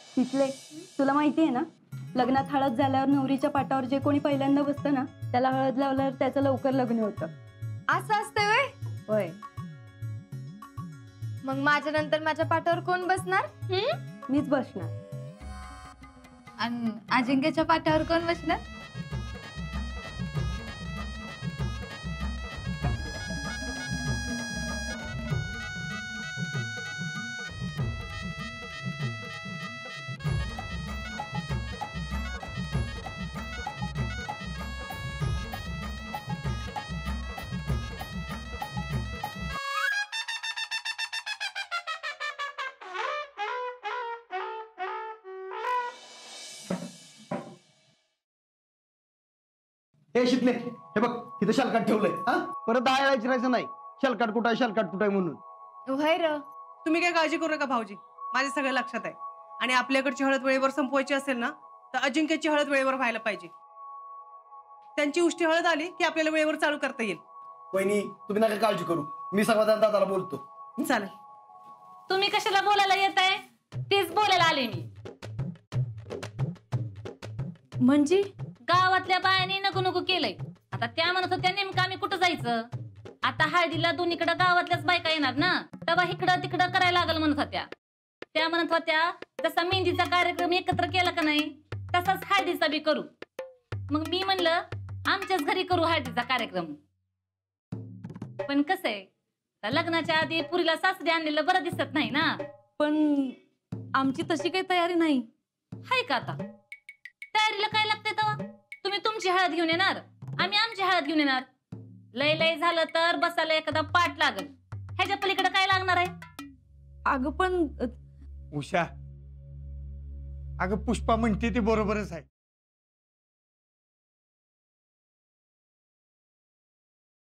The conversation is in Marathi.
तिथले तुला माहिती आहे ना, लग्नात हळद झाल्यावर नवरीच्या पाटावर जे कोणी पहिल्यांदा बसतं ना, त्याला हळद लावल्यावर त्याचं लवकर लग्न होतं. असं असतंय व्हय? होय. मग माझ्या नंतर माझ्या पाठावर कोण बसणार? मीच बसणार. आणि अजिंक्यच्या पाठावर कोण बसणार? हे शिकले, हे बघ इथं शलकाट ठेवलंय. हा परत दहा विचारायचं नाही शलकाट कुठं आहे शलकाट कुठं आहे म्हणून. होय र. तुम्ही काय काळजी करू नका भाऊजी, माझे सगळं लक्षात आहे. आणि आपल्याकडची हळद वेळेवर संपवायची असेल ना, तर अजिंक्यची हळद वेळेवर व्हायला पाहिजे. त्यांची उष्टी हळद आली की आपल्याला वेळेवर चालू करता येईल. वहिनी तुम्ही नका काळजी करू, मी समाधान दादाला बोलतो. चालेल. तुम्ही कशाला बोलायला येत आहे? तेच बोलायला आले मी. म्हणजे गावातल्या बायांनी नको नको केलंय. आता त्या म्हणत होत्या नेमकं आम्ही कुठं जायचं. आता हळदीला दोन्हीकडे गावातल्याच बायका येणार ना, तेव्हा इकडं तिकडं करायला लागल म्हणत होत्या. त्या म्हणत होत्या जसा मेहंदीचा कार्यक्रम एकत्र केला का नाही, तसाच हळदीचा बी करू. मग मी म्हणलं आमच्याच घरी करू हळदीचा कार्यक्रम. पण कसं आहे, लग्नाच्या आधी पुरीला सासरी आणलेलं बरं दिसत नाही ना. पण आमची तशी काही तयारी नाही. हाय का आता तयारीला काय लागतंय तेव्हा? तुम्ही तुमची हळद घेऊन येणार, आम्ही आमची हळद घेऊन येणार. लय लय झालं तर बसायला एखादा पाठ लागल. ह्याच्या पलीकडे काय लागणार आहे? अगं पण उषा, अगं पुष्पा म्हणते ते बरोबरच आहे.